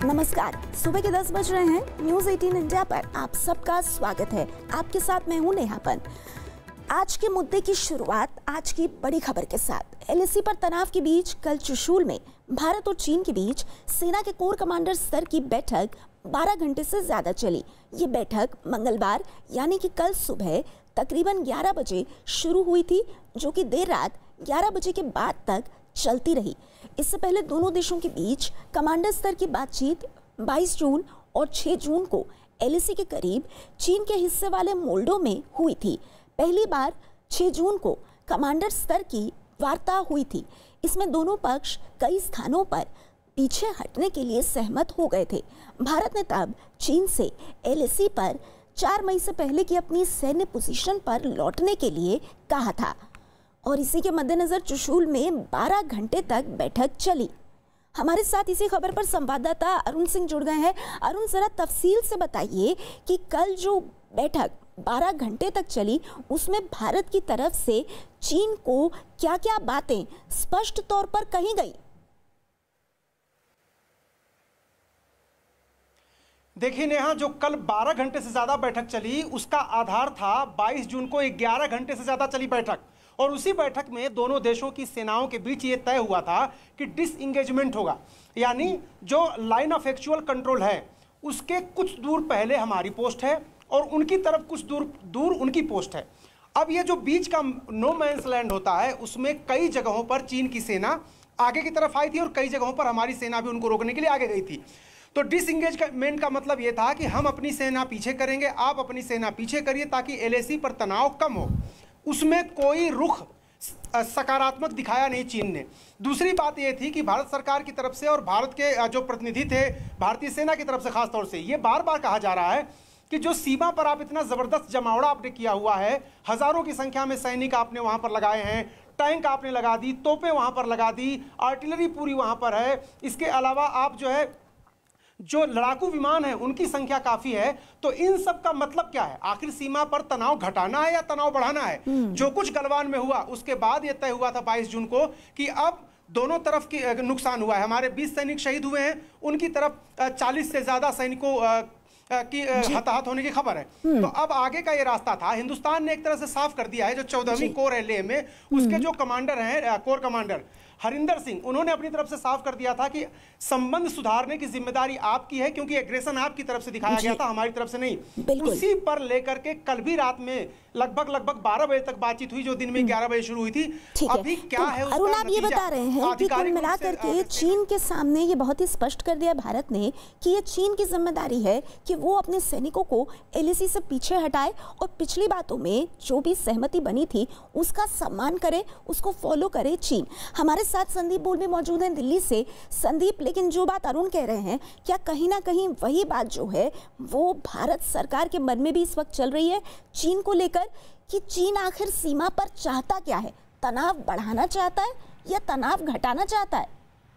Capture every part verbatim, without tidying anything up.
नमस्कार, सुबह के दस बज रहे हैं। न्यूज अठारह इंडिया पर आप सबका स्वागत है। आपके साथ मैं हूं नेहापन। आज के मुद्दे की शुरुआत आज की बड़ी खबर के साथ। एलएसी पर तनाव के बीच कल त्रिशूल में भारत और चीन के बीच सेना के कोर कमांडर स्तर की बैठक बारह घंटे से ज्यादा चली। ये बैठक मंगलवार यानी कि कल सुबह तकरीबन ग्यारह बजे शुरू हुई थी, जो कि देर रात ग्यारह बजे के बाद तक चलती रही। इससे पहले दोनों देशों के बीच कमांडर स्तर की बातचीत बाईस जून और छह जून को एलएसी के करीब चीन के हिस्से वाले मोल्डो में हुई थी। पहली बार छह जून को कमांडर स्तर की वार्ता हुई थी। इसमें दोनों पक्ष कई स्थानों पर पीछे हटने के लिए सहमत हो गए थे। भारत ने तब चीन से एलएसी पर चार मई से पहले की अपनी सैन्य पोजीशन पर लौटने के लिए कहा था और इसी के मद्देनजर त्रिशूल में बारह घंटे तक बैठक चली। हमारे साथ इसी खबर पर संवाददाता अरुण सिंह जुड़ गए हैं। अरुण, जरा तफसील से बताइए कि कल जो बैठक बारह घंटे तक चली उसमें भारत की तरफ से चीन को क्या-क्या बातें स्पष्ट तौर पर कही गई? देखिए नेहा, जो कल बारह घंटे से ज्यादा बैठक चली उसका आधार था बाईस जून को ग्यारह घंटे से ज्यादा चली बैठक, और उसी बैठक में दोनों देशों की सेनाओं के बीच ये तय हुआ था कि डिसएंगेजमेंट होगा, यानी जो लाइन ऑफ एक्चुअल कंट्रोल है उसके कुछ दूर पहले हमारी पोस्ट है और उनकी तरफ कुछ दूर दूर उनकी पोस्ट है। अब ये जो बीच का नो मैंस लैंड होता है उसमें कई जगहों पर चीन की सेना आगे की तरफ आई थी और कई जगहों पर हमारी सेना भी उनको रोकने के लिए आगे गई थी। तो डिसएंगेजमेंट का मतलब ये था कि हम अपनी सेना पीछे करेंगे, आप अपनी सेना पीछे करिए, ताकि एलएसी पर तनाव कम हो। उसमें कोई रुख सकारात्मक दिखाया नहीं चीन ने। दूसरी बात यह थी कि भारत सरकार की तरफ से और भारत के जो प्रतिनिधि थे भारतीय सेना की तरफ से खासतौर से ये बार बार कहा जा रहा है कि जो सीमा पर आप इतना ज़बरदस्त जमावड़ा आपने किया हुआ है, हज़ारों की संख्या में सैनिक आपने वहाँ पर लगाए हैं, टैंक आपने लगा दी, तोपें वहाँ पर लगा दी, आर्टिलरी पूरी वहाँ पर है, इसके अलावा आप जो है जो लड़ाकू विमान है उनकी संख्या काफी है। तो इन सब का मतलब क्या है? आखिर सीमा पर तनाव घटाना है या तनाव बढ़ाना है? जो कुछ गलवान में हुआ उसके बाद यह तय हुआ था बाईस जून को कि अब दोनों तरफ की नुकसान हुआ है। हमारे बीस सैनिक शहीद हुए हैं, उनकी तरफ चालीस से ज्यादा सैनिकों की हताहत होने की खबर है। तो अब आगे का ये रास्ता था। हिंदुस्तान ने एक तरह से साफ कर दिया है, जो चौदहवीं कोर है लेह में, उसके जो कमांडर हैं कोर कमांडर हरिंदर सिंह, उन्होंने अपनी तरफ से साफ कर दिया था कि संबंध सुधारने की जिम्मेदारी आपकी है, क्योंकि एग्रेशन आपकी तरफ से दिखाया गया था, हमारी तरफ से नहीं। उसी पर लेकर के कल भी रात में लगभग लगभग बारह बजे तक बातचीत हुई, जो दिन में ग्यारह बजे शुरू हुई थी। अभी क्या है उसका अरुण, आप ये बता रहे हैं कि कुल मिलाकर के चीन के सामने ये बहुत ही स्पष्ट कर दिया भारत ने कि ये चीन की जिम्मेदारी है कि वो अपने सैनिकों को एलएसी से पीछे हटाए और पिछली बातों में जो भी सहमति बनी थी उसका सम्मान करे, उसको फॉलो करे चीन। हमारे साथ संदीप बोल भी मौजूद हैं दिल्ली से। संदीप, लेकिन जो बात अरुण कह रहे हैं, क्या कहीं ना कहीं वही बात जो है वो भारत सरकार के मन में भी इस वक्त चल रही है चीन को लेकर कि चीन आखिर सीमा पर चाहता क्या है? तनाव बढ़ाना चाहता है या तनाव घटाना चाहता है?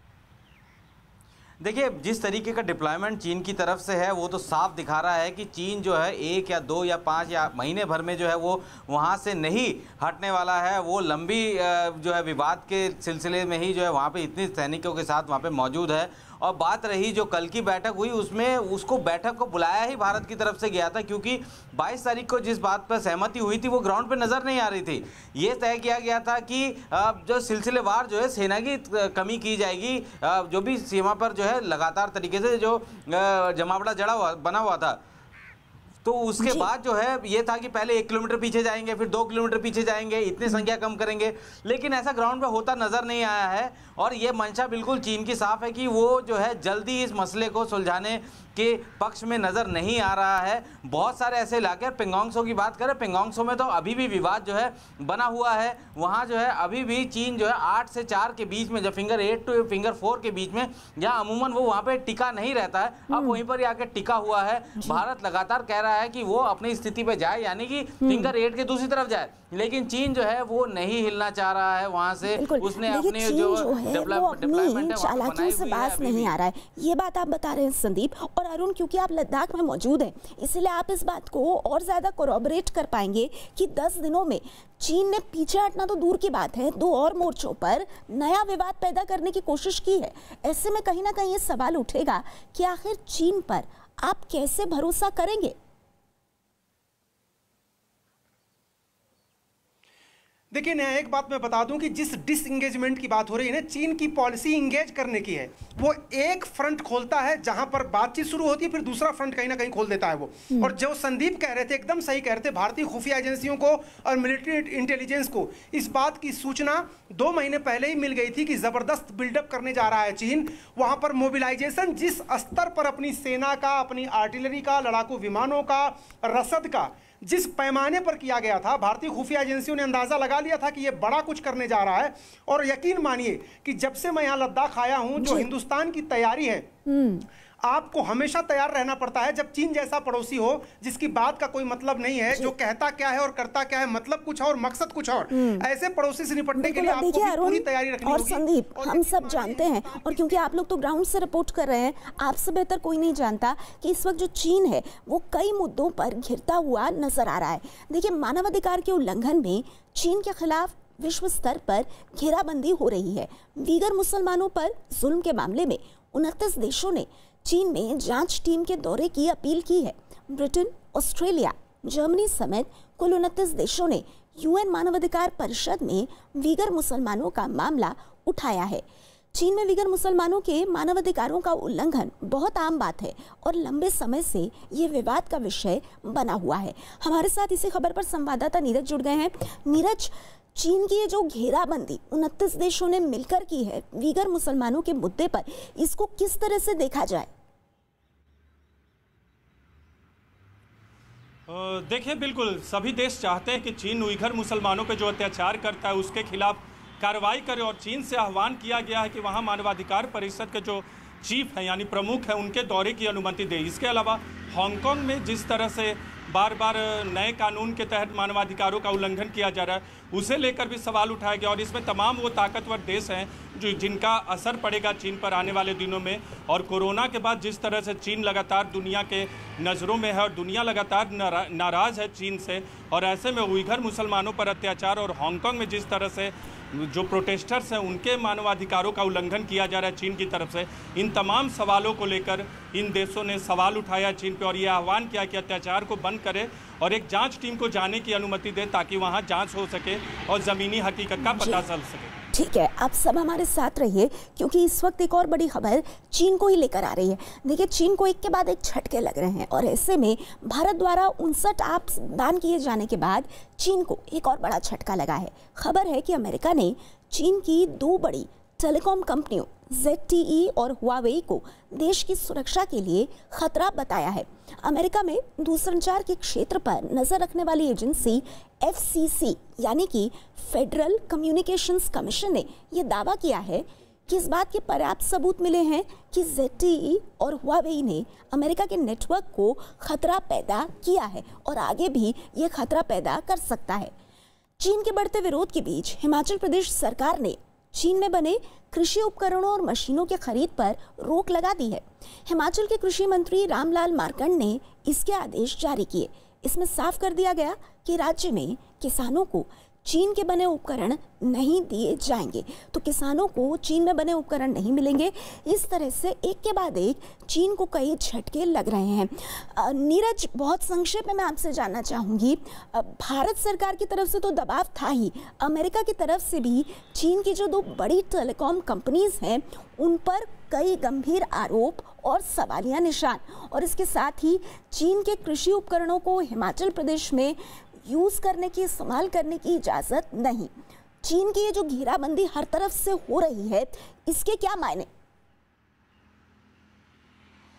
देखिए, जिस तरीके का डिप्लॉयमेंट चीन की तरफ से है वो तो साफ दिखा रहा है कि चीन जो है एक या दो या पाँच या महीने भर में जो है वो वहाँ से नहीं हटने वाला है। वो लंबी जो है विवाद के सिलसिले में ही जो है वहाँ पे इतने सैनिकों के साथ वहाँ पे मौजूद है। और बात रही जो कल की बैठक हुई उसमें उसको बैठक को बुलाया ही भारत की तरफ से गया था, क्योंकि बाईस तारीख को जिस बात पर सहमति हुई थी वो ग्राउंड पे नज़र नहीं आ रही थी। ये तय किया गया था कि जो सिलसिलेवार जो है सेना की कमी की जाएगी, जो भी सीमा पर जो है लगातार तरीके से जो जमावड़ा जड़ा हुआ बना हुआ था, तो उसके बाद जो है ये था कि पहले एक किलोमीटर पीछे जाएंगे, फिर दो किलोमीटर पीछे जाएंगे, इतनी संख्या कम करेंगे, लेकिन ऐसा ग्राउंड पे होता नजर नहीं आया है। और ये मंशा बिल्कुल चीन की साफ है कि वो जो है जल्दी इस मसले को सुलझाने के पक्ष में नज़र नहीं आ रहा है। बहुत सारे ऐसे इलाके, पेंगोंग त्सो की बात करें, पेंगोंग त्सो में तो अभी भी विवाद जो है बना हुआ है। वहाँ जो है अभी भी चीन जो है आठ से चार के बीच में, जब finger eight two finger four के बीच में, जहाँ अमूमन वो वहाँ पे टिका नहीं रहता है, अब वहीं पर आके टिका हुआ है। भारत लगातार कह रहा रहा है कि वो अपनी स्थिति पे जाए, यानी कि फिंगर एट के दूसरी तरफ जाए, लेकिन चीन जो है वो नहीं हिलना चाह रहा है वहां से। उसने अपनी जो, जो है वो अपनी चालाकियों से बाज नहीं आ रहा है, ये बात आप बता रहे हैं संदीप और अरुण, क्योंकि आप लद्दाख में मौजूद हैं, इसलिए आप इस बात को और ज्यादा कोरॉबरेट कर पाएंगे कि दस दिनों में चीन ने पीछे हटना तो दूर की बात है, दो और मोर्चों पर नया विवाद पैदा करने की कोशिश की है। ऐसे में कहीं ना कहीं ये सवाल उठेगा कि आखिर चीन पर आप कैसे भरोसा करेंगे? देखिए नया एक बात मैं बता दूं कि जिस डिसएंगेजमेंट की बात हो रही है ना, चीन की पॉलिसी इंगेज करने की है। वो एक फ्रंट खोलता है जहां पर बातचीत शुरू होती है, फिर दूसरा फ्रंट कहीं ना कहीं खोल देता है वो। और जो संदीप कह रहे थे एकदम सही कह रहे थे, भारतीय खुफिया एजेंसियों को और मिलिट्री इंटेलिजेंस को इस बात की सूचना दो महीने पहले ही मिल गई थी कि जबरदस्त बिल्डअप करने जा रहा है चीन। वहां पर मोबिलाइजेशन जिस स्तर पर अपनी सेना का, अपनी आर्टिलरी का, लड़ाकू विमानों का, रसद का जिस पैमाने पर किया गया था, भारतीय खुफिया एजेंसियों ने अंदाजा लगा लिया था कि यह बड़ा कुछ करने जा रहा है। और यकीन मानिए कि जब से मैं यहां लद्दाख आया हूं, जो हिंदुस्तान की तैयारी है, आपको हमेशा तैयार रहना पड़ता है जब चीन जैसा पड़ोसी हो जिसकी बात का कोई मतलब नहीं है, जो कहता क्या है और करता क्या है, मतलब कुछ और मकसद कुछ और, ऐसे पड़ोसी से निपटने के लिए आपको भी पूरी तैयारी रखनी और होगी। संदीप, हम सब जानते हैं, और क्योंकि आप लोग तो ग्राउंड से रिपोर्ट कर रहे हैं, आपसे बेहतर कोई नहीं जानता कि इस वक्त जो चीन है वो कई मुद्दों पर घिरता हुआ नजर आ रहा है। देखिए, मानवाधिकार के उल्लंघन में चीन के खिलाफ विश्व स्तर पर घेराबंदी हो रही है। दीगर मुसलमानों पर जुल्म के मामले में उनतीस देशों ने चीन में जांच टीम के दौरे की अपील की है। ब्रिटेन, ऑस्ट्रेलिया, जर्मनी समेत कुल उनतीस देशों ने यूएन मानवाधिकार परिषद में वीगर मुसलमानों का मामला उठाया है। चीन में वीगर मुसलमानों के मानवाधिकारों का उल्लंघन बहुत आम बात है और लंबे समय से ये विवाद का विषय बना हुआ है। हमारे साथ इसी खबर पर संवाददाता नीरज जुड़ गए हैं। नीरज, चीन की ये जो घेराबंदी उनतीस देशों ने मिलकर की है वीगर मुसलमानों के मुद्दे पर, इसको किस तरह से देखा जाए? देखिए, बिल्कुल सभी देश चाहते हैं कि चीन उइघर मुसलमानों पर जो अत्याचार करता है उसके खिलाफ कार्रवाई करे, और चीन से आह्वान किया गया है कि वहां मानवाधिकार परिषद के जो चीफ हैं यानी प्रमुख हैं उनके दौरे की अनुमति दे। इसके अलावा हांगकांग में जिस तरह से बार बार नए कानून के तहत मानवाधिकारों का उल्लंघन किया जा रहा है, उसे लेकर भी सवाल उठाया गया। और इसमें तमाम वो ताकतवर देश हैं जो जिनका असर पड़ेगा चीन पर आने वाले दिनों में। और कोरोना के बाद जिस तरह से चीन लगातार दुनिया के नज़रों में है और दुनिया लगातार नाराज़ है चीन से, और ऐसे में उइघर मुसलमानों पर अत्याचार और हांगकांग में जिस तरह से जो प्रोटेस्टर्स हैं उनके मानवाधिकारों का उल्लंघन किया जा रहा है चीन की तरफ से, इन तमाम सवालों को लेकर इन देशों ने सवाल उठाया चीन पे और ये आह्वान किया कि अत्याचार को बंद करे और एक जांच टीम को जाने की अनुमति दे ताकि वहां जांच हो सके और ज़मीनी हकीकत का पता चल सके। ठीक है, आप सब हमारे साथ रहिए क्योंकि इस वक्त एक और बड़ी खबर चीन को ही लेकर आ रही है। देखिए, चीन को एक के बाद एक झटके लग रहे हैं और ऐसे में भारत द्वारा उनसठ ऐप्स बैन किए जाने के बाद चीन को एक और बड़ा झटका लगा है। खबर है कि अमेरिका ने चीन की दो बड़ी टेलीकॉम कंपनियों ज़ेड टी ई और हुआवेई को देश की सुरक्षा के लिए खतरा बताया है। अमेरिका में दूरसंचार के क्षेत्र पर नजर रखने वाली एजेंसी एफ सी सी यानी कि फेडरल कम्युनिकेशंस कमीशन ने यह दावा किया है कि इस बात के पर्याप्त सबूत मिले हैं कि ज़ेड टी ई और हुआवेई ने अमेरिका के नेटवर्क को खतरा पैदा किया है और आगे भी ये खतरा पैदा कर सकता है। चीन के बढ़ते विरोध के बीच हिमाचल प्रदेश सरकार ने चीन में बने कृषि उपकरणों और मशीनों के खरीद पर रोक लगा दी है। हिमाचल के कृषि मंत्री रामलाल मारकंड ने इसके आदेश जारी किए। इसमें साफ कर दिया गया कि राज्य में किसानों को चीन के बने उपकरण नहीं दिए जाएंगे, तो किसानों को चीन में बने उपकरण नहीं मिलेंगे। इस तरह से एक के बाद एक चीन को कई झटके लग रहे हैं। नीरज, बहुत संक्षेप में मैं आपसे जानना चाहूँगी, भारत सरकार की तरफ से तो दबाव था ही, अमेरिका की तरफ से भी चीन की जो दो बड़ी टेलीकॉम कंपनीज हैं उन पर कई गंभीर आरोप और सवालिया निशान, और इसके साथ ही चीन के कृषि उपकरणों को हिमाचल प्रदेश में यूज करने की, इस्तेमाल करने की इजाजत नहीं। चीन की ये जो घेराबंदी हर तरफ से हो रही है, इसके क्या मायने?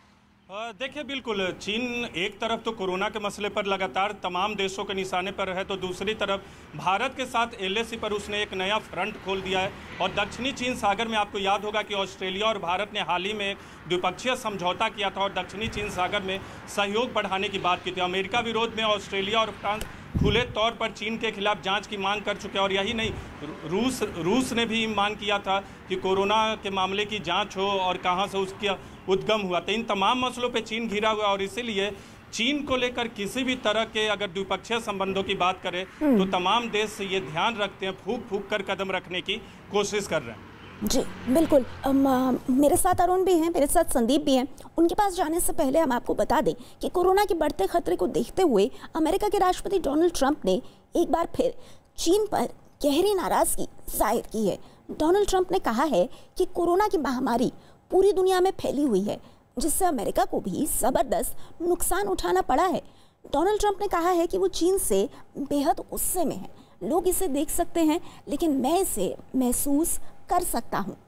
देखिए, बिल्कुल चीन एक तरफ तो कोरोना के मसले पर लगातार तमाम देशों के निशाने पर है, तो दूसरी तरफ भारत के साथ एलएसी पर उसने एक नया फ्रंट खोल दिया है। और दक्षिणी चीन सागर में आपको याद होगा कि ऑस्ट्रेलिया और भारत ने हाल ही में एक द्विपक्षीय समझौता किया था और दक्षिणी चीन सागर में सहयोग बढ़ाने की बात की थी। अमेरिका विरोध में ऑस्ट्रेलिया और फ्रांस खुले तौर पर चीन के खिलाफ जांच की मांग कर चुके हैं। और यही नहीं, रूस रूस ने भी मांग किया था कि कोरोना के मामले की जांच हो और कहां से उसका उद्गम हुआ। तो इन तमाम मसलों पे चीन घिरा हुआ है और इसीलिए चीन को लेकर किसी भी तरह के अगर द्विपक्षीय संबंधों की बात करें तो तमाम देश ये ध्यान रखते हैं, फूक फूक कर कदम रखने की कोशिश कर रहे हैं। जी बिल्कुल। अम, आ, मेरे साथ अरुण भी हैं, मेरे साथ संदीप भी हैं। उनके पास जाने से पहले हम आपको बता दें कि कोरोना के बढ़ते खतरे को देखते हुए अमेरिका के राष्ट्रपति डोनाल्ड ट्रंप ने एक बार फिर चीन पर गहरी नाराजगी जाहिर की है। डोनाल्ड ट्रंप ने कहा है कि कोरोना की महामारी पूरी दुनिया में फैली हुई है, जिससे अमेरिका को भी ज़बरदस्त नुकसान उठाना पड़ा है। डोनाल्ड ट्रंप ने कहा है कि वो चीन से बेहद गुस्से में है। लोग इसे देख सकते हैं, लेकिन मैं इसे महसूस कर सकता हूं।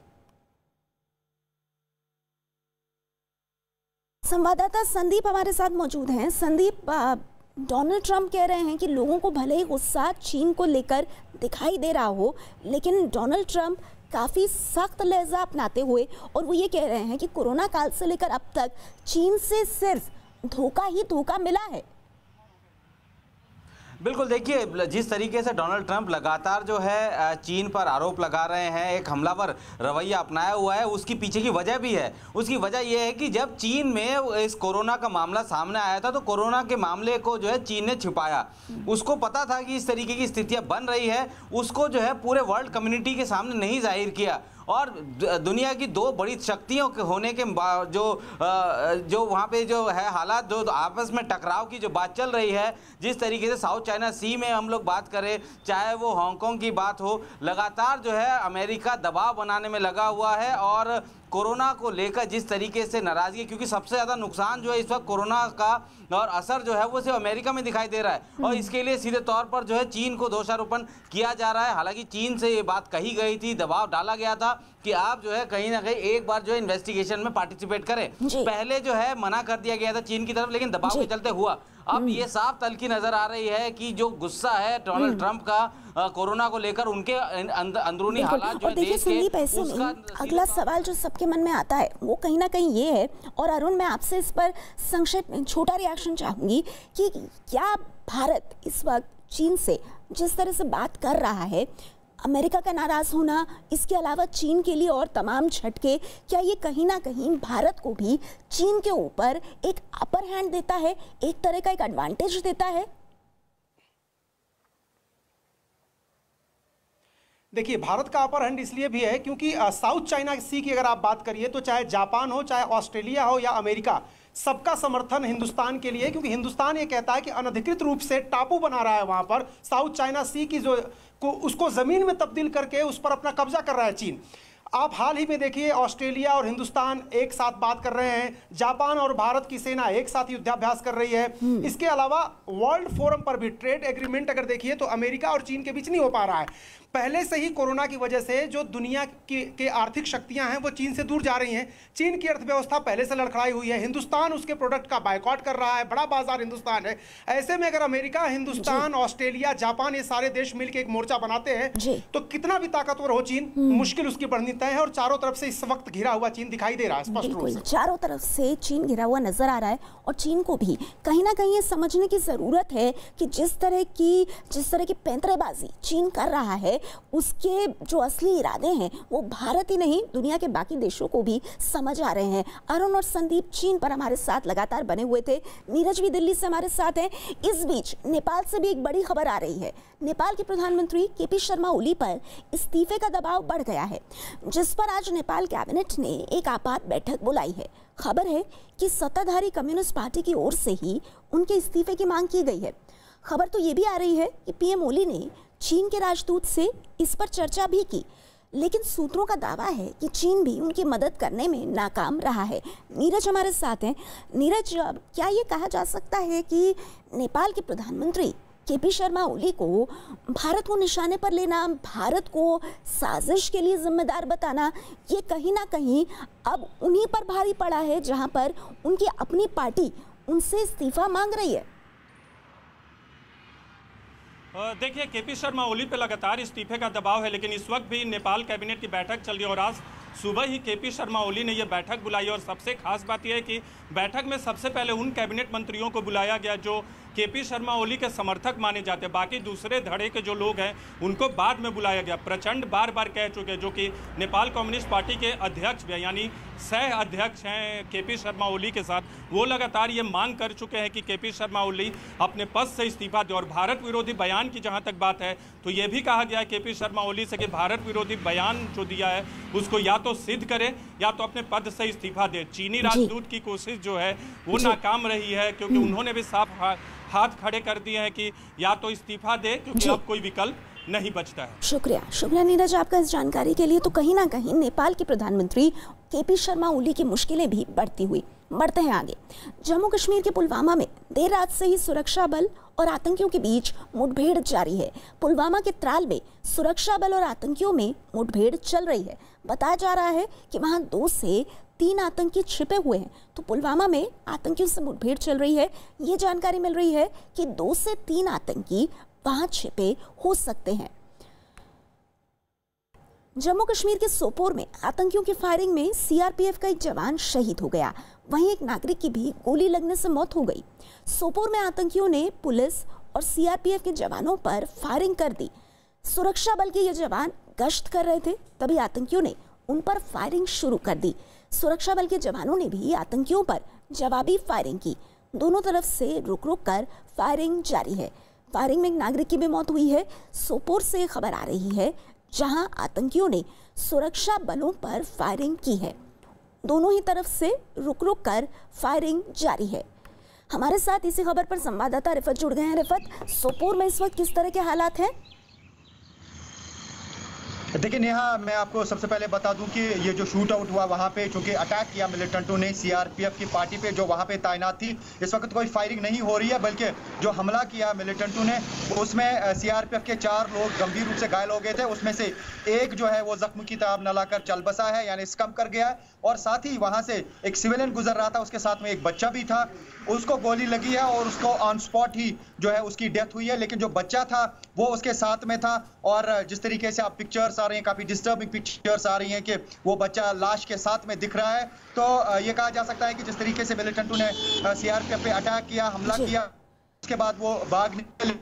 संवाददाता संदीप हमारे साथ मौजूद हैं। संदीप, डोनाल्ड ट्रंप कह रहे हैं कि लोगों को भले ही गुस्सा चीन को लेकर दिखाई दे रहा हो, लेकिन डोनाल्ड ट्रंप काफ़ी सख्त लहजा अपनाते हुए और वो ये कह रहे हैं कि कोरोना काल से लेकर अब तक चीन से सिर्फ धोखा ही धोखा मिला है। बिल्कुल, देखिए जिस तरीके से डोनाल्ड ट्रंप लगातार जो है चीन पर आरोप लगा रहे हैं, एक हमलावर रवैया अपनाया हुआ है, उसकी पीछे की वजह भी है। उसकी वजह यह है कि जब चीन में इस कोरोना का मामला सामने आया था तो कोरोना के मामले को जो है चीन ने छिपाया। उसको पता था कि इस तरीके की स्थितियां बन रही है, उसको जो है पूरे वर्ल्ड कम्युनिटी के सामने नहीं जाहिर किया। और दुनिया की दो बड़ी शक्तियों के होने के जो जो वहाँ पे जो है हालात, जो आपस में टकराव की जो बात चल रही है, जिस तरीके से साउथ चाइना सी में हम लोग बात करें, चाहे वो हांगकांग की बात हो, लगातार जो है अमेरिका दबाव बनाने में लगा हुआ है। और कोरोना को लेकर जिस तरीके से नाराजगी, क्योंकि सबसे ज़्यादा नुकसान जो है इस वक्त कोरोना का और असर जो है वो सिर्फ अमेरिका में दिखाई दे रहा है और इसके लिए सीधे तौर पर जो है चीन को दोषारोपण किया जा रहा है। हालांकि चीन से ये बात कही गई थी, दबाव डाला गया था कि आप जो है कहीं ना कहीं एक बार जो है इन्वेस्टिगेशन में पार्टिसिपेट करें। पहले जो है मना कर दिया गया था चीन की तरफ, लेकिन दबाव के चलते हुआ। अब ये साफ तलखी नजर आ रही है कि जो गुस्सा है डोनाल्ड ट्रंप का कोरोना को लेकर, उनके अंदरूनी हालात जो है देश के, उसका अगला सवाल जो सबके मन में आता है वो कहीं ना कहीं ये है, और अरुण मैं आपसे इस पर संक्षिप्त में छोटा रिएक्शन चाहूंगी कि क्या भारत इस वक्त चीन से जिस तरह से बात कर रहा है, अमेरिका का नाराज होना, इसके अलावा चीन के लिए और तमाम झटके, क्या ये कहीं ना कहीं भारत को भी चीन के ऊपर एक अपर हैंड देता है, एक तरह का एक एडवांटेज देता है? देखिए, भारत का अपर हैंड इसलिए भी है क्योंकि साउथ चाइना सी की अगर आप बात करिए तो चाहे जापान हो, चाहे ऑस्ट्रेलिया हो या अमेरिका, सबका समर्थन हिंदुस्तान के लिए, क्योंकि हिंदुस्तान ये कहता है कि अनधिकृत रूप से टापू बना रहा है वहां पर साउथ चाइना सी की, जो को उसको जमीन में तब्दील करके उस पर अपना कब्जा कर रहा है चीन। आप हाल ही में देखिए, ऑस्ट्रेलिया और हिंदुस्तान एक साथ बात कर रहे हैं, जापान और भारत की सेना एक साथ युद्धाभ्यास कर रही है। इसके अलावा वर्ल्ड फोरम पर भी ट्रेड एग्रीमेंट अगर देखिए तो अमेरिका और चीन के बीच नहीं हो पा रहा है। पहले से ही कोरोना की वजह से जो दुनिया की के आर्थिक शक्तियां हैं वो चीन से दूर जा रही हैं। चीन की अर्थव्यवस्था पहले से लड़खड़ाई हुई है, हिंदुस्तान उसके प्रोडक्ट का बायकॉट कर रहा है, बड़ा बाजार हिंदुस्तान है। ऐसे में अगर अमेरिका, हिंदुस्तान, ऑस्ट्रेलिया, जापान ये सारे देश मिलकर एक मोर्चा बनाते हैं तो कितना भी ताकतवर हो चीन, मुश्किल उसकी बढ़नी तय है। और चारों तरफ से इस वक्त घिरा हुआ चीन दिखाई दे रहा है स्पष्ट रूप से। चारों तरफ से चीन घिरा हुआ नजर आ रहा है और चीन को भी कहीं ना कहीं ये समझने की जरूरत है कि जिस तरह की जिस तरह की पैंतरेबाजी चीन कर रहा है, उसके जो असली इरादे हैं वो भारत ही नहीं दुनिया के बाकी देशों को भी समझ आ रहे हैं। अरुण और संदीप चीन पर हमारे साथ लगातार बने हुए थे, नीरज भी दिल्ली से हमारे साथ हैं। इस बीच नेपाल से भी एक बड़ी खबर आ रही है। नेपाल के प्रधानमंत्री के पी शर्मा ओली पर इस्तीफे का दबाव बढ़ गया है, जिस पर आज नेपाल कैबिनेट ने एक आपात बैठक बुलाई है। खबर है कि सत्ताधारी कम्युनिस्ट पार्टी की ओर से ही उनके इस्तीफे की मांग की गई है। खबर तो ये भी आ रही है कि पीएम ओली ने चीन के राजदूत से इस पर चर्चा भी की, लेकिन सूत्रों का दावा है कि चीन भी उनकी मदद करने में नाकाम रहा है। नीरज हमारे साथ हैं। नीरज, क्या ये कहा जा सकता है कि नेपाल के प्रधानमंत्री केपी शर्मा ओली को भारत को निशाने पर लेना, भारत को साजिश के लिए जिम्मेदार बताना, ये कहीं ना कहीं अब उन्हीं पर भारी पड़ा है, जहां पर उनकी अपनी पार्टी उनसे इस्तीफा मांग रही है। देखिए, केपी शर्मा ओली पे लगातार इस्तीफे का दबाव है, लेकिन इस वक्त भी नेपाल कैबिनेट की बैठक चल रही है और आज सुबह ही केपी शर्मा ओली ने यह बैठक बुलाई और सबसे खास बात यह है कि बैठक में सबसे पहले उन कैबिनेट मंत्रियों को बुलाया गया जो केपी शर्मा ओली के समर्थक माने जाते हैं। बाकी दूसरे धड़े के जो लोग हैं उनको बाद में बुलाया गया। प्रचंड बार बार कह चुके हैं, जो कि नेपाल कम्युनिस्ट पार्टी के अध्यक्ष भी यानी सह अध्यक्ष हैं केपी शर्मा ओली के साथ, वो लगातार ये मांग कर चुके हैं कि केपी शर्मा ओली अपने पद से इस्तीफा दें। और भारत विरोधी बयान की जहाँ तक बात है तो ये भी कहा गया है केपी शर्मा ओली से कि भारत विरोधी बयान जो दिया है उसको या तो सिद्ध करे या तो अपने पद से इस्तीफा दे। चीनी राजदूत की कोशिश जो है वो नाकाम रही है, क्योंकि उन्होंने भी साफ हाथ खड़े कर दिए हैं कि या तो इस्तीफा दे, क्योंकि अब कोई विकल्प नहीं बचता है। शुक्रिया शुक्रिया नीरज आपका इस जानकारी के लिए। तो कहीं ना कहीं नेपाल के प्रधानमंत्री केपी शर्मा ओली की मुश्किलें भी बढ़ती हुई बढ़ते हैं आगे। जम्मू कश्मीर के पुलवामा में देर रात से ही सुरक्षा बल और आतंकियों के बीच मुठभेड़ जारी है। पुलवामा के त्राल में सुरक्षा बल और आतंकियों में मुठभेड़ चल रही है। बताया जा रहा है कि वहां दो से तीन आतंकी छिपे हुए हैं। तो पुलवामा में आतंकियों से मुठभेड़ चल रही है। ये जानकारी मिल रही है कि दो से तीन आतंकी वहां छिपे हो सकते हैं। जम्मू कश्मीर के सोपोर में आतंकियों की फायरिंग में सीआरपीएफ का एक जवान शहीद हो गया। वहीं एक नागरिक की भी गोली लगने से मौत हो गई। सोपोर में आतंकियों ने पुलिस और सीआरपीएफ के जवानों पर फायरिंग कर दी। सुरक्षा बल के ये जवान गश्त कर रहे थे, तभी आतंकियों ने उन पर फायरिंग शुरू कर दी। सुरक्षा बल के जवानों ने भी आतंकियों पर जवाबी फायरिंग की। दोनों तरफ से रुक रुक कर फायरिंग जारी है। फायरिंग में एक नागरिक की भी मौत हुई है। सोपोर से खबर आ रही है जहां आतंकियों ने सुरक्षा बलों पर फायरिंग की है। दोनों ही तरफ से रुक रुक कर फायरिंग जारी है। हमारे साथ इसी खबर पर संवाददाता रिफत जुड़ गए हैं। रिफत, सोपोर में इस वक्त किस तरह के हालात हैं? देखिए नेहा, मैं आपको सबसे पहले बता दूं कि ये जो शूट आउट हुआ वहाँ पे चूंकि अटैक किया मिलिटेंटों ने सीआरपीएफ की पार्टी पे जो वहाँ पे तैनात थी, इस वक्त कोई फायरिंग नहीं हो रही है, बल्कि जो हमला किया मिलिटेंटों ने उसमें सीआरपीएफ के चार लोग गंभीर रूप से घायल हो गए थे। उसमें से एक जो है वो जख्म की ताब न लाकर चल बसा है, यानी स्कम कर गया है। और साथ ही वहाँ से एक सिविलियन गुजर रहा था, उसके साथ में एक बच्चा भी था, उसको गोली लगी है और उसको ऑन स्पॉट ही जो है उसकी डेथ हुई है। लेकिन जो बच्चा था वो उसके साथ में था और जिस तरीके से आप पिक्चर्स आ रही हैं, काफी डिस्टर्बिंग पिक्चर्स आ रही हैं कि वो बच्चा लाश के साथ में दिख रहा है। तो ये कहा जा सकता है कि जिस तरीके से मिलिटेंटों ने सीआरपीएफ पे अटैक किया, हमला किया, उसके बाद वो भाग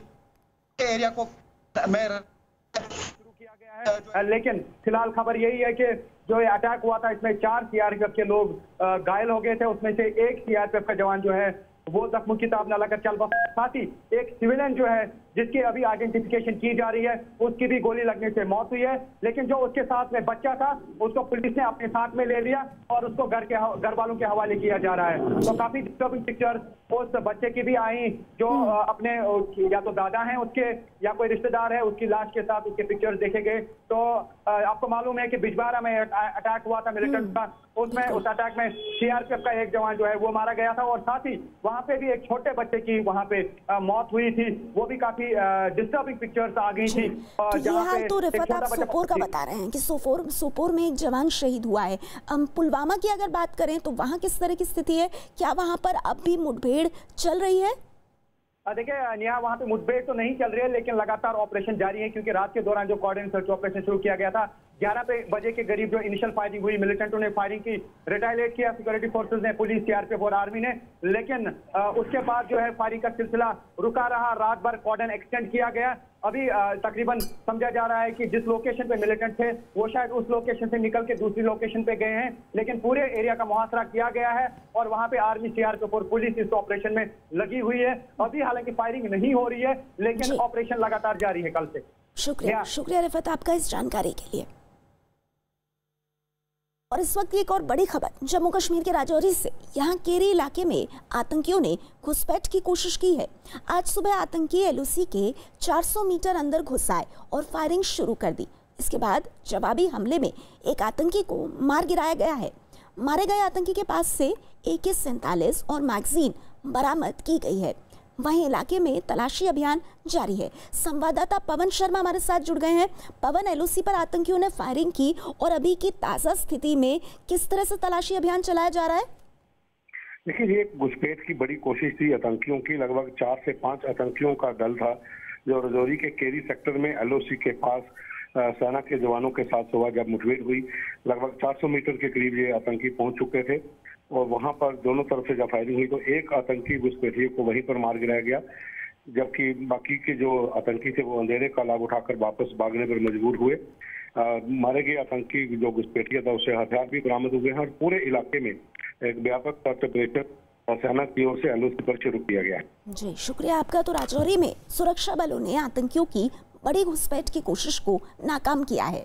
निकले एरिया को में शुरू किया गया है। लेकिन फिलहाल खबर यही है कि जो ये अटैक हुआ था इसमें चार सीआरपीएफ के लोग घायल हो गए थे। उसमें से एक सीआरपीएफ का जवान जो है वो जख्मों की ताब न लगाकर चल बसा। साथ ही एक सिविलियन जो है जिसकी अभी आइडेंटिफिकेशन की जा रही है उसकी भी गोली लगने से मौत हुई है। लेकिन जो उसके साथ में बच्चा था उसको पुलिस ने अपने साथ में ले लिया और उसको घर के घर वालों के हवाले किया जा रहा है। तो काफी डिस्टर्बिंग पिक्चर्स उस बच्चे की भी आई जो अपने या तो दादा हैं उसके या कोई रिश्तेदार है उसकी लाश के साथ उसके पिक्चर्स देखे गए। तो आपको मालूम है कि बिजबारा में अटैक हुआ था मिलिटेंट का, उसमें उस अटैक में सीआरपीएफ का एक जवान जो है वो मारा गया था और साथ ही वहां पे भी एक छोटे बच्चे की वहां पे मौत हुई थी। वो भी काफी डिस्टर्बिंग पिक्चर्स आ गई थी। तो ये हाल तो रिफत आप सोपोर का बता रहे हैं कि सोपोर सोपोर में एक जवान शहीद हुआ है। हम पुलवामा की अगर बात करें तो वहां किस तरह की स्थिति है? क्या वहां पर अब भी मुठभेड़ चल रही है? देखिए नेहा, वहाँ पे मुठभेड़ तो नहीं चल रही है, लेकिन लगातार ऑपरेशन जारी है, क्योंकि रात के दौरान जो कोऑर्डिनेट सर्च ऑपरेशन शुरू किया गया था ग्यारह बजे के करीब जो इनिशियल फायरिंग हुई, मिलिटेंटों ने फायरिंग की, रिटाइलेट किया सिक्योरिटी फोर्सेस ने, पुलिस, सीआरपीएफ और आर्मी ने। लेकिन आ, उसके बाद जो है फायरिंग का सिलसिला रुका रहा। रात भर कॉर्डन एक्सटेंड किया गया। अभी तकरीबन समझा जा रहा है कि जिस लोकेशन पे मिलिटेंट थे वो शायद उस लोकेशन से निकल के दूसरी लोकेशन पे गए हैं, लेकिन पूरे एरिया का मुहासरा किया गया है और वहां पे आर्मी, सीआरपीएफ और पुलिस इस ऑपरेशन में लगी हुई है। अभी हालांकि फायरिंग नहीं हो रही है, लेकिन ऑपरेशन लगातार जारी है कल से। शुक्रिया शुक्रिया रिफत आपका इस जानकारी के लिए। और इस वक्त एक और बड़ी खबर जम्मू कश्मीर के राजौरी से। यहाँ केरी इलाके में आतंकियों ने घुसपैठ की कोशिश की है। आज सुबह आतंकी एलओसी के चार सौ मीटर अंदर घुस आए और फायरिंग शुरू कर दी। इसके बाद जवाबी हमले में एक आतंकी को मार गिराया गया है। मारे गए आतंकी के पास से ए के सैंतालीस और मैगजीन बरामद की गई है। वहीं इलाके में तलाशी अभियान जारी है। संवाददाता पवन शर्मा हमारे साथ जुड़ गए हैं। पवन, एलओसी पर आतंकियों ने फायरिंग की और अभी की ताजा स्थिति में किस तरह से तलाशी अभियान चलाया जा रहा है? देखिए, ये एक घुसपैठ की बड़ी कोशिश थी आतंकियों की। लगभग चार से पांच आतंकियों का दल था जो रजौरी के केरी सेक्टर में एलओसी के पास सेना के जवानों के साथ सुबह जब मुठभेड़ हुई, लगभग चार सौ मीटर के करीब ये आतंकी पहुंच चुके थे और वहां पर दोनों तरफ से जब फायरिंग हुई तो एक आतंकी घुसपैठियों को वहीं पर मार गिराया गया, जबकि बाकी के जो आतंकी थे वो अंधेरे का लाभ उठाकर वापस भागने पर मजबूर हुए। आ, मारे गए आतंकी जो घुसपैठिया था उससे हथियार भी बरामद हुए हैं और पूरे इलाके में एक व्यापक सर्च ऑपरेशन सेना की ओर से एलओसी पर शुरू किया गया है। जी शुक्रिया आपका। तो राजौरी में सुरक्षा बलों ने आतंकियों की बड़ी घुसपैठ की कोशिश को नाकाम किया है।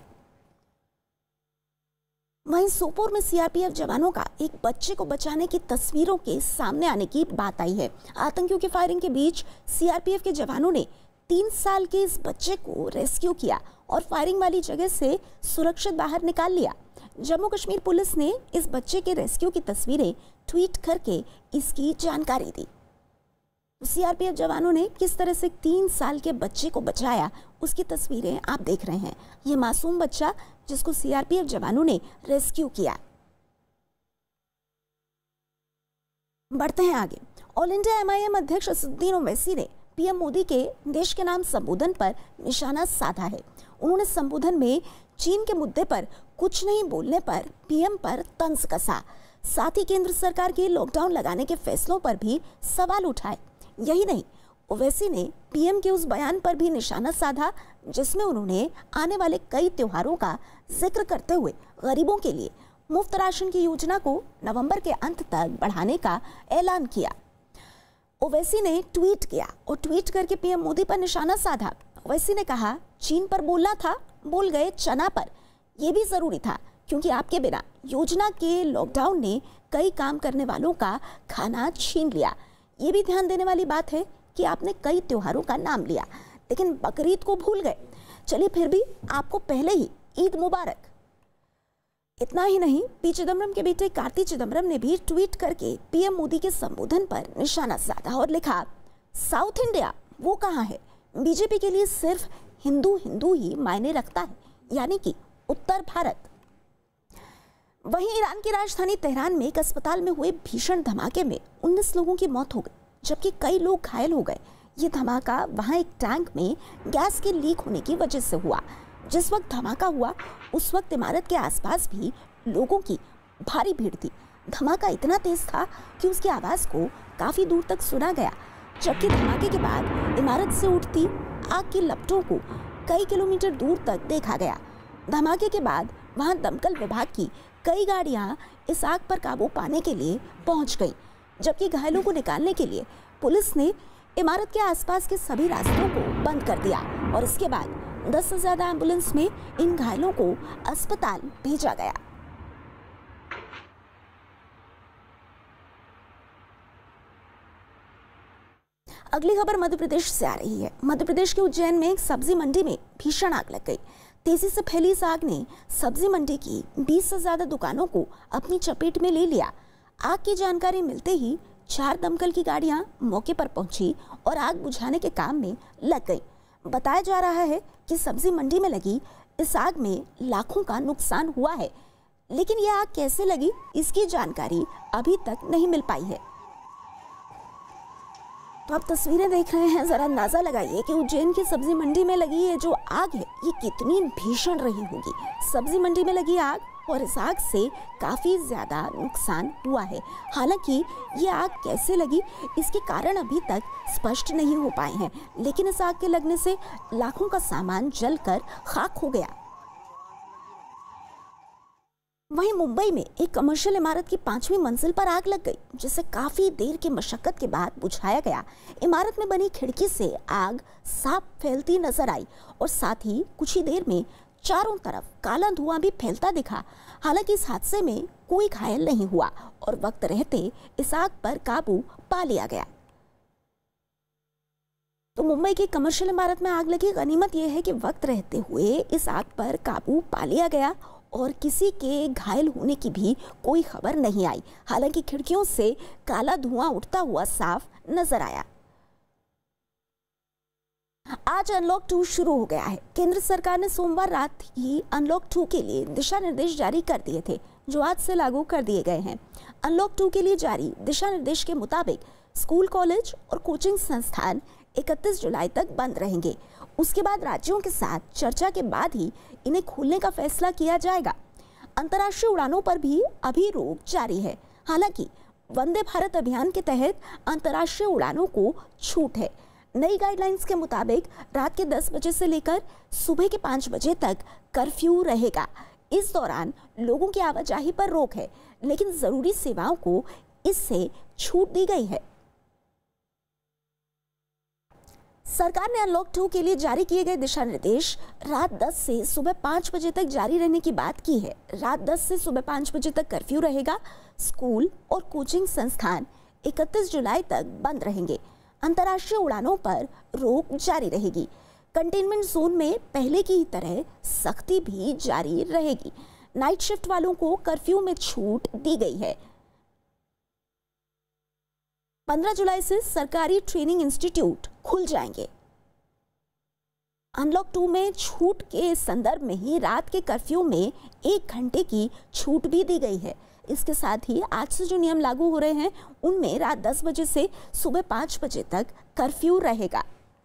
वहीं सोपोर में सीआरपीएफ जवानों का एक बच्चे को बचाने की तस्वीरों के सामने आने की बात आई है। आतंकियों की फायरिंग के बीच सीआरपीएफ के जवानों ने तीन साल के इस बच्चे को रेस्क्यू किया और फायरिंग वाली जगह से सुरक्षित बाहर निकाल लिया। जम्मू कश्मीर पुलिस ने इस बच्चे के रेस्क्यू की तस्वीरें ट्वीट करके इसकी जानकारी दी। सीआरपीएफ जवानों ने किस तरह से तीन साल के बच्चे को बचाया उसकी तस्वीरें आप देख रहे हैं। ये मासूम बच्चा जिसको सीआरपीएफ जवानों ने रेस्क्यू किया। बढ़ते हैं आगे। ऑल इंडिया एमआईएम अध्यक्ष असदुद्दीन ओवैसी ने पीएम मोदी के देश के नाम संबोधन पर निशाना साधा है। उन्होंने संबोधन में चीन के मुद्दे पर कुछ नहीं बोलने पर पीएम पर तंज कसा। साथ ही केंद्र सरकार के लॉकडाउन लगाने के फैसलों पर भी सवाल उठाए। यही नहीं, ओवैसी ने पीएम के उस बयान पर भी निशाना साधा जिसमें उन्होंने आने वाले कई त्योहारों का जिक्र करते हुए गरीबों के लिए मुफ्त राशन की योजना को नवंबर के अंत तक बढ़ाने का ऐलान किया। ओवैसी ने ट्वीट किया और ट्वीट करके पीएम मोदी पर निशाना साधा। ओवैसी ने कहा, चीन पर बोलना था, बोल गए चना पर। यह भी जरूरी था क्योंकि आपके बिना योजना के लॉकडाउन ने कई काम करने वालों का खाना छीन लिया। ये भी ध्यान देने वाली बात है कि आपने कई त्योहारों का नाम लिया लेकिन बकरीद को भूल गए। चलिए फिर भी आपको पहले ही ईद मुबारक। इतना ही नहीं, पी चिदम्बरम के बेटे कार्ति चिदम्बरम ने भी ट्वीट करके पीएम मोदी के संबोधन पर निशाना साधा और लिखा, साउथ इंडिया वो कहाँ है? बीजेपी के लिए सिर्फ हिंदू हिंदू ही मायने रखता है, यानी कि उत्तर भारत। वहीं ईरान की राजधानी तेहरान में एक अस्पताल में हुए भीषण धमाके में उन्नीस लोगों की मौत हो गई जबकि कई लोग घायल हो गए। ये धमाका वहां एक टैंक में गैस के लीक होने की वजह से हुआ। जिस वक्त धमाका हुआ उस वक्त इमारत के आसपास भी लोगों की भारी भीड़ थी। धमाका इतना तेज था कि उसकी आवाज को काफी दूर तक सुना गया, जबकि धमाके के बाद इमारत से उठती आग की लपटों को कई किलोमीटर दूर तक देखा गया। धमाके के बाद वहां दमकल विभाग की कई गाड़ियां इस आग पर काबू पाने के लिए पहुंच गई, जबकि घायलों को निकालने के लिए पुलिस ने इमारत के आसपास के सभी रास्तों को बंद कर दिया और इसके बाद दस से ज्यादा एम्बुलेंस में इन घायलों को अस्पताल भेजा गया। अगली खबर मध्य प्रदेश से आ रही है। मध्य प्रदेश के उज्जैन में एक सब्जी मंडी में भीषण आग लग गई। तेजी से फैली इस आग ने सब्जी मंडी की बीस से ज्यादा दुकानों को अपनी चपेट में ले लिया। आग की जानकारी मिलते ही चार दमकल की गाड़ियां मौके पर पहुंची और आग बुझाने के काम में लग गई। बताया जा रहा है कि सब्जी मंडी में लगी इस आग में लाखों का नुकसान हुआ है, लेकिन यह आग कैसे लगी इसकी जानकारी अभी तक नहीं मिल पाई है। तो आप तस्वीरें देख रहे हैं, जरा अंदाजा लगाइए कि उज्जैन की सब्जी मंडी में लगी ये जो आग है ये कितनी भीषण रही होगी। सब्जी मंडी में लगी आग और इस आग से काफी ज्यादा नुकसान हुआ है। हालांकि ये आग कैसे लगी इसके कारण अभी तक स्पष्ट नहीं हो पाए हैं, लेकिन इस आग के लगने से लाखों का सामान जलकर खाक हो गया। वहीं मुंबई में एक कमर्शियल इमारत की पांचवी मंजिल पर आग लग गई, जिसे काफी देर की मशक्कत के बाद बुझाया गया। इमारत में बनी खिड़की से आग साफ फैलती नजर आई और साथ ही कुछ ही देर में चारों तरफ काला धुआं भी फैलता दिखा। हालांकि इस हादसे में कोई घायल नहीं हुआ और वक्त रहते इस आग पर काबू पा लिया गया। तो मुंबई की कमर्शियल इमारत में आग लगी। गनीमत यह है कि वक्त रहते हुए इस आग पर काबू पा लिया गया और किसी के घायल होने की भी कोई खबर नहीं आई। हालांकि खिड़कियों से काला धुआं उठता हुआ साफ नजर आया। आज अनलॉक टू शुरू हो गया है। केंद्र सरकार ने सोमवार रात ही अनलॉक टू के लिए दिशा निर्देश जारी कर दिए थे, जो आज से लागू कर दिए गए हैं। अनलॉक टू के लिए जारी दिशा निर्देश के मुताबिक स्कूल, कॉलेज और कोचिंग संस्थान इकतीस जुलाई तक बंद रहेंगे। उसके बाद राज्यों के साथ चर्चा के बाद ही इन्हें खोलने का फैसला किया जाएगा। अंतर्राष्ट्रीय उड़ानों पर भी अभी रोक जारी है। हालांकि वंदे भारत अभियान के तहत अंतर्राष्ट्रीय उड़ानों को छूट है। नई गाइडलाइंस के मुताबिक रात के दस बजे से लेकर सुबह के पाँच बजे तक कर्फ्यू रहेगा। इस दौरान लोगों की आवाजाही पर रोक है, लेकिन जरूरी सेवाओं को इससे छूट दी गई है। सरकार ने अनलॉक टू के लिए जारी किए गए दिशा निर्देश रात दस से सुबह पाँच बजे तक जारी रहने की बात की है। रात दस से सुबह पाँच बजे तक कर्फ्यू रहेगा। स्कूल और कोचिंग संस्थान इकतीस जुलाई तक बंद रहेंगे। अंतर्राष्ट्रीय उड़ानों पर रोक जारी रहेगी। कंटेनमेंट जोन में पहले की ही तरह सख्ती भी जारी रहेगी। नाइट शिफ्ट वालों को कर्फ्यू में छूट दी गई है। पंद्रह जुलाई से सरकारी ट्रेनिंग इंस्टीट्यूट खुल जाएंगे। अनलॉक टू में छूट के संदर्भ में ही रात के कर्फ्यू में एक घंटे की छूट भी दी गई है। इसके साथ ही आज से जो नियम लागू हो रहे हैं उनमें रात दस बजे से सुबह पाँच बजे तक कर्फ्यू रहेगा।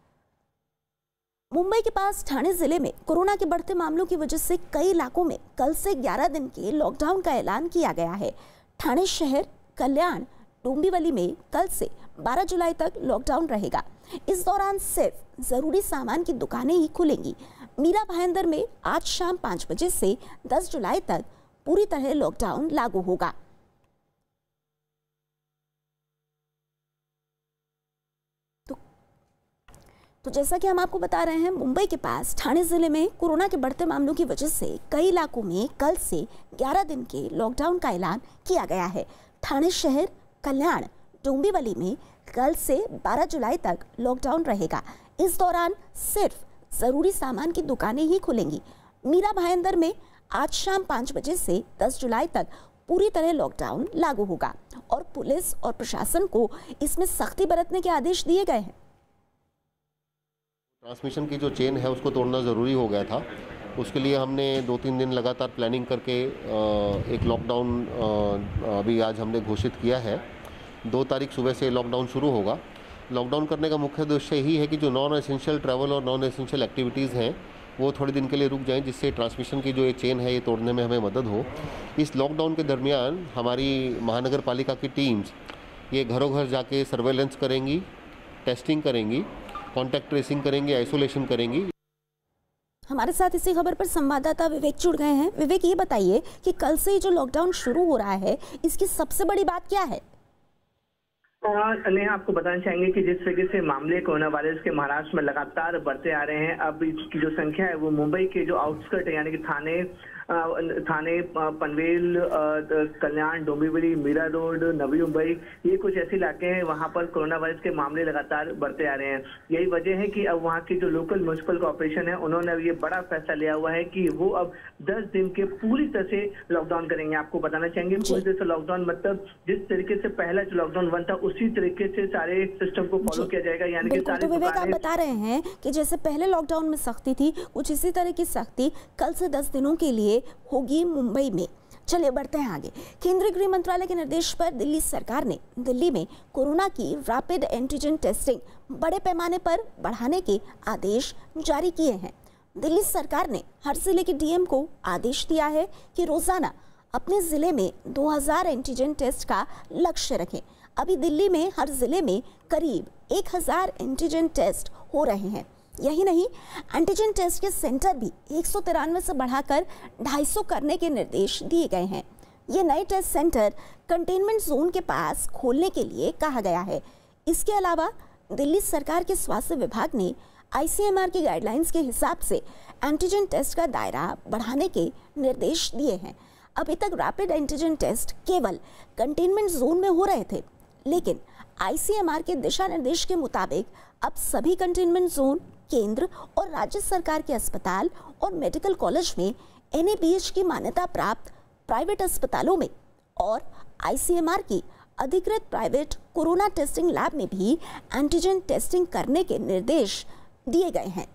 मुंबई के पास ठाणे जिले में कोरोना के बढ़ते मामलों की वजह से कई इलाकों में कल से ग्यारह दिन के लॉकडाउन का ऐलान किया गया है। ठाणे शहर, कल्याण, डोंबिवली में कल से बारह जुलाई तक लॉकडाउन रहेगा। इस दौरान सिर्फ जरूरी सामान की दुकानें ही खुलेंगी। मीरा भाईंदर में आज शाम पाँच बजे से दस जुलाई तक पूरी तरह लॉकडाउन लागू होगा। तो, तो जैसा कि हम आपको बता रहे हैं, मुंबई के पास ठाणे जिले में कोरोना के बढ़ते मामलों की वजह से कई इलाकों में कल से ग्यारह दिन के लॉकडाउन का ऐलान किया गया है। ठाणे शहर, कल्याण, डोंबिवली में कल से बारह जुलाई तक लॉकडाउन रहेगा। इस दौरान सिर्फ जरूरी सामान की दुकानें ही खुलेंगी। मीरा भाईंदर में आज शाम पाँच बजे से दस जुलाई तक पूरी तरह लॉकडाउन लागू होगा और पुलिस और प्रशासन को इसमें सख्ती बरतने के आदेश दिए गए हैं। ट्रांसमिशन की जो चेन है उसको तोड़ना ज़रूरी हो गया था। उसके लिए हमने दो तीन दिन लगातार प्लानिंग करके एक लॉकडाउन अभी आज हमने घोषित किया है। दो तारीख सुबह से लॉकडाउन शुरू होगा। लॉकडाउन करने का मुख्य उद्देश्य यही है कि जो नॉन एसेंशियल ट्रैवल और नॉन एसेंशियल एक्टिविटीज़ हैं वो थोड़े दिन के लिए रुक जाएं, जिससे ट्रांसमिशन की जो ये चेन है ये तोड़ने में हमें मदद हो। इस लॉकडाउन के दरमियान हमारी महानगर पालिका की टीम्स ये घरों घर जाके सर्वेलेंस करेंगी, टेस्टिंग करेंगी, कॉन्टैक्ट ट्रेसिंग करेंगी, आइसोलेशन करेंगी। हमारे साथ इसी खबर पर संवाददाता विवेक जुड़ गए हैं। विवेक, ये बताइए कि कल से जो लॉकडाउन शुरू हो रहा है इसकी सबसे बड़ी बात क्या है? नेहा, आपको बताना चाहेंगे कि जिस तरीके से मामले कोरोना वायरस के महाराष्ट्र में लगातार बढ़ते आ रहे हैं, अब इसकी जो संख्या है वो मुंबई के जो आउटस्कर्ट है यानी कि थाने थाने पनवेल, कल्याण, डोंबिवली, मीरा रोड, नवी मुंबई, ये कुछ ऐसे इलाके हैं वहां पर कोरोना वायरस के मामले लगातार बढ़ते आ रहे हैं। यही वजह है कि अब वहां की जो लोकल म्युनिसिपल कॉर्पोरेशन है उन्होंने अब ये बड़ा फैसला लिया हुआ है कि वो अब दस दिन के पूरी तरह से लॉकडाउन करेंगे। आपको बताना चाहेंगे पूरी तरह से लॉकडाउन मतलब जिस तरीके से पहला जो लॉकडाउन वन था उसी तरीके से सारे सिस्टम को फॉलो किया जाएगा। यानी कि सारे विवेक, आप बता रहे हैं कि जैसे पहले लॉकडाउन में सख्ती थी, कुछ इसी तरह की सख्ती कल से दस दिनों के लिए होगी मुंबई में। चलिए बढ़ते हैं आगे। केंद्रीय गृह मंत्रालय के निर्देश पर दिल्ली सरकार ने दिल्ली में कोरोना की रैपिड एंटीजन टेस्टिंग बड़े पैमाने पर बढ़ाने के आदेश जारी किए हैं। दिल्ली सरकार ने हर जिले के डीएम को आदेश दिया है कि रोजाना अपने जिले में दो हज़ार एंटीजन टेस्ट का लक्ष्य रखें। अभी दिल्ली में हर जिले में करीब एक हज़ार एंटीजन टेस्ट हो रहे हैं। यही नहीं, एंटीजन टेस्ट के सेंटर भी एक सौ तिरानवे से बढ़ाकर ढाई सौ करने के निर्देश दिए गए हैं। ये नए टेस्ट सेंटर कंटेनमेंट जोन के पास खोलने के लिए कहा गया है। इसके अलावा दिल्ली सरकार के स्वास्थ्य विभाग ने आईसीएमआर की गाइडलाइंस के हिसाब से एंटीजन टेस्ट का दायरा बढ़ाने के निर्देश दिए हैं। अभी तक रैपिड एंटीजन टेस्ट केवल कंटेनमेंट जोन में हो रहे थे, लेकिन आईसीएमआर के दिशा निर्देश के मुताबिक अब सभी कंटेनमेंट जोन, केंद्र और राज्य सरकार के अस्पताल और मेडिकल कॉलेज में एनएबीएच की मान्यता प्राप्त प्राइवेट अस्पतालों में और आईसीएमआर की अधिकृत प्राइवेट कोरोना टेस्टिंग लैब में भी एंटीजन टेस्टिंग करने के निर्देश दिए गए हैं।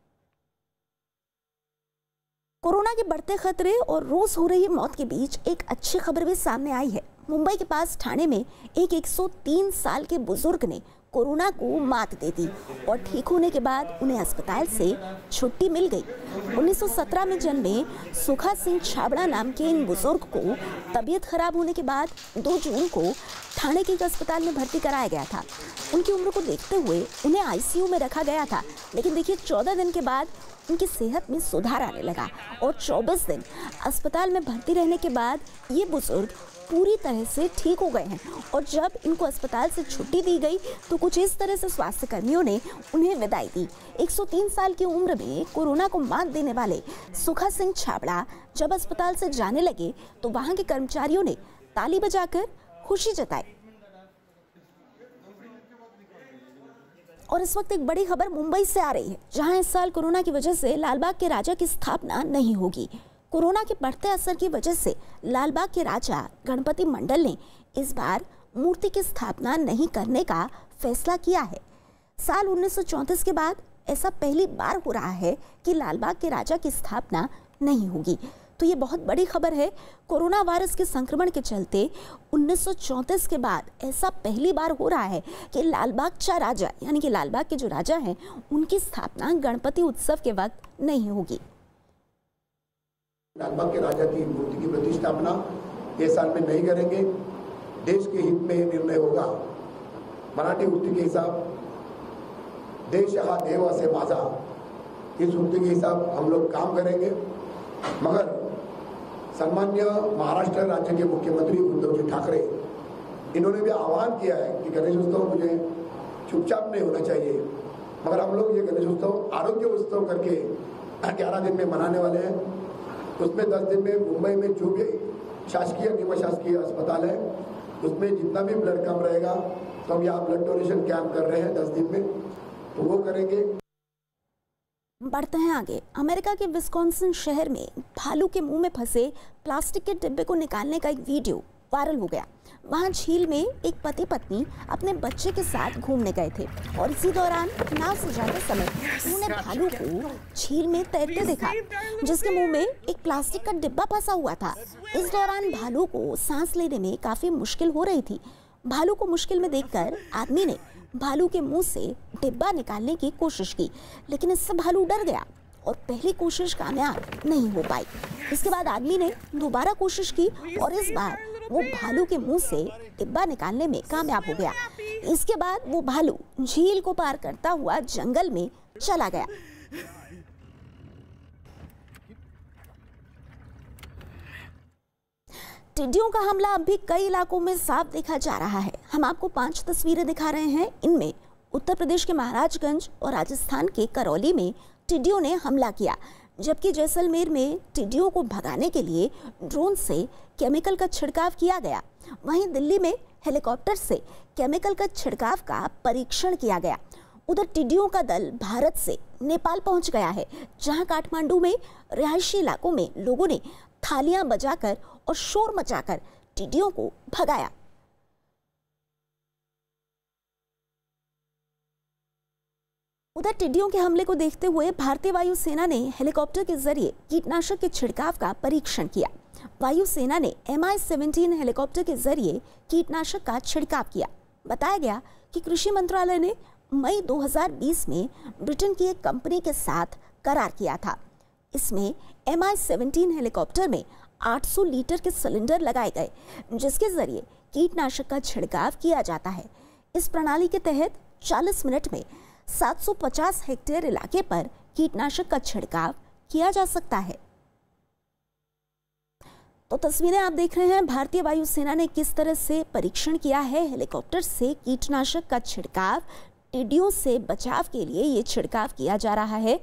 कोरोना के बढ़ते खतरे और रोज हो रही मौत के बीच एक अच्छी खबर भी सामने आई है। मुंबई के पास ठाणे में एक एक सौ तीन साल के बुजुर्ग ने कोरोना को मात दे दी और ठीक होने के बाद उन्हें अस्पताल से छुट्टी मिल गई। उन्नीस सौ सत्रह में जन्मे सुखा सिंह छाबड़ा नाम के इन बुजुर्ग को तबीयत खराब होने के बाद दो जून को ठाणे के एक अस्पताल में भर्ती कराया गया था। उनकी उम्र को देखते हुए उन्हें आईसीयू में रखा गया था, लेकिन देखिए चौदह दिन के बाद उनकी सेहत में सुधार आने लगा और चौबीस दिन अस्पताल में भर्ती रहने के बाद ये बुजुर्ग पूरी तरह से ठीक हो गए हैं। और जब इनको अस्पताल से छुट्टी दी गई तो कुछ इस तरह से स्वास्थ्य कर्मियों ने उन्हें विदाई दी। एक सौ तीन साल की उम्र में कोरोना को मात देने वाले सुखा सिंह छाबड़ा जब अस्पताल से जाने लगे तो वहां के कर्मचारियों ने ताली बजाकर खुशी जताई। और इस वक्त एक बड़ी खबर मुंबई से आ रही है, जहां इस साल कोरोना की वजह से लालबाग के राजा की स्थापना नहीं होगी। कोरोना के बढ़ते असर की वजह से लालबाग के राजा गणपति मंडल ने इस बार मूर्ति की स्थापना नहीं करने का फैसला किया है। साल उन्नीस सौ चौंतीस के बाद ऐसा पहली बार हो रहा है कि लालबाग के राजा की स्थापना नहीं होगी। तो ये बहुत बड़ी खबर है। कोरोना वायरस के संक्रमण के चलते उन्नीस सौ चौंतीस के बाद ऐसा पहली बार हो रहा है कि लालबाग चा राजा यानी कि लालबाग के जो राजा हैं उनकी स्थापना गणपति उत्सव के वक्त नहीं होगी। लालबाग के राजा की मूर्ति की प्रतिष्ठापना इस साल में नहीं करेंगे। देश के हित में निर्णय होगा। मराठी उक्ति के हिसाब देश हा देव असे माझा, इस उक्ति के हिसाब हम लोग काम करेंगे। मगर सम्मान्य महाराष्ट्र राज्य के मुख्यमंत्री उद्धव जी ठाकरे इन्होंने भी आह्वान किया है कि गणेश उत्सव मुझे चुपचाप नहीं होना चाहिए, मगर हम लोग ये गणेश उत्सव आरोग्य उत्सव करके ग्यारह दिन में मनाने वाले हैं। उसमें दस दिन में मुंबई में जो भी शासकीय निम शासकीय अस्पताल है उसमें जितना भी ब्लड कम रहेगा तो हम यहाँ ब्लड डोनेशन कैंप कर रहे हैं दस दिन में, तो वो करेंगे। बढ़ते हैं आगे। अमेरिका के विस्कॉन्सिन शहर में भालू के मुंह में फंसे प्लास्टिक के डिब्बे को निकालने का एक वीडियो वायरल हो गया। वहां झील में एक पति पत्नी अपने बच्चे के साथ घूमने गए थे और इसी दौरान नाव से जाते समय उन्होंने भालू को झील में तैरते देखा, जिसके मुंह में एक प्लास्टिक का डिब्बा फंसा हुआ था। इस दौरान भालू को सांस लेने में काफी मुश्किल हो रही थी। भालू को मुश्किल में देखकर आदमी ने भालू के मुंह से डिब्बा निकालने की कोशिश की, लेकिन इससे भालू डर गया और पहली कोशिश कामयाब नहीं हो पाई। इसके बाद आदमी ने दोबारा कोशिश की और इस बार वो भालू के मुंह से डिब्बा निकालने में कामयाब हो गया। इसके बाद वो भालू झील को पार करता हुआ जंगल में चला गया। टिड्डियों का हमला अब भी कई इलाकों में साफ देखा जा रहा है। हम आपको पांच तस्वीरें दिखा रहे हैं। इनमें उत्तर प्रदेश के महाराजगंज और राजस्थान के करौली में टिड्डियों ने हमला किया, जबकि जैसलमेर में टिड्डियों को भगाने के लिए ड्रोन से केमिकल का छिड़काव किया गया। वहीं दिल्ली में हेलीकॉप्टर से केमिकल का छिड़काव का परीक्षण किया गया। उधर टिड्डियों का दल भारत से नेपाल पहुंच गया है, जहां काठमांडू में रिहायशी इलाकों में लोगों ने थालियां बजाकर और शोर मचाकर टिड्डियों को भगाया। उधर टिड्डियों के हमले को देखते हुए भारतीय वायुसेना ने हेलीकॉप्टर के जरिए कीटनाशक के छिड़काव का परीक्षण किया। वायुसेना ने एम आई सेवनटीन हेलीकॉप्टर के जरिए कीटनाशक का छिड़काव किया। बताया गया कि कृषि मंत्रालय ने मई दो हज़ार बीस में ब्रिटेन की एक कंपनी के साथ करार किया था। इसमें एम आई सेवनटीन हेलीकॉप्टर में आठ सौ लीटर के सिलेंडर लगाए गए, जिसके जरिए कीटनाशक का छिड़काव किया जाता है। इस प्रणाली के तहत चालीस मिनट में सात सौ पचास हेक्टेयर इलाके पर कीटनाशक का छिड़काव किया जा सकता है। तो तस्वीरें आप देख रहे हैं, भारतीय वायुसेना ने किस तरह से परीक्षण किया है। हेलीकॉप्टर से कीटनाशक का छिड़काव, टिड्डियों से बचाव के लिए ये छिड़काव किया जा रहा है।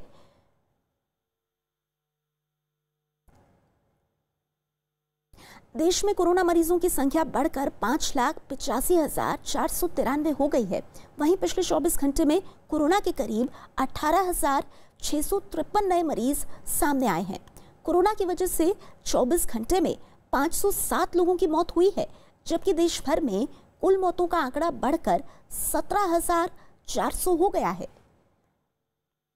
देश में कोरोना मरीजों की संख्या बढ़कर पाँच लाख पिचासी हजार चार सौ तिरानवे हो गई है। वहीं पिछले चौबीस घंटे में कोरोना के करीब अठारह हजार छह सौ तिरपन नए मरीज सामने आए हैं। कोरोना की वजह से चौबीस घंटे में पाँच सौ सात लोगों की मौत हुई है, जबकि देश भर में कुल मौतों का आंकड़ा बढ़कर सत्रह हजार चार सौ हो गया है।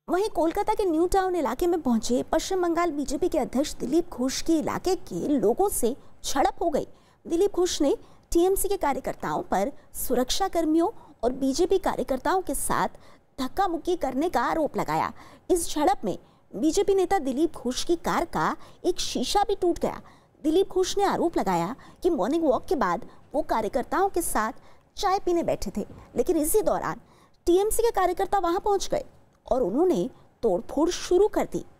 वहीं कोलकाता के न्यू टाउन इलाके में पहुंचे पश्चिम बंगाल बीजेपी के अध्यक्ष दिलीप घोष के इलाके के लोगों से झड़प हो गई। दिलीप घोष ने टीएमसी के कार्यकर्ताओं पर सुरक्षा कर्मियों और बीजेपी कार्यकर्ताओं के साथ धक्का मुक्की करने का आरोप लगाया। इस झड़प में बीजेपी नेता दिलीप घोष की कार का एक शीशा भी टूट गया। दिलीप घोष ने आरोप लगाया कि मॉर्निंग वॉक के बाद वो कार्यकर्ताओं के साथ चाय पीने बैठे थे, लेकिन इसी दौरान टीएमसी के कार्यकर्ता वहां पहुंच गए और उन्होंने तोड़फोड़ शुरू कर दी।